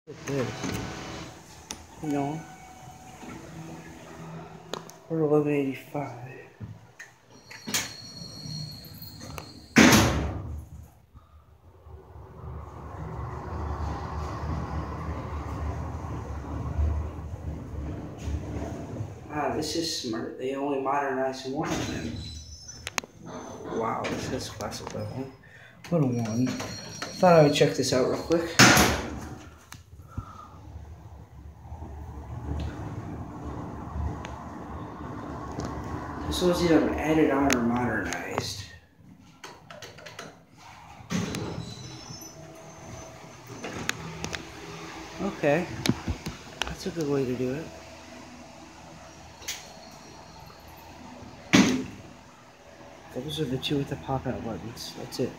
Look at this. You know, we're 1185. Ah, this is smart. They only modernized one of them. Wow, this is classic level. What a one. Thought I would check this out real quick. This was either added on or modernized. Okay, that's a good way to do it. Those are the two with the pop-out buttons. That's it.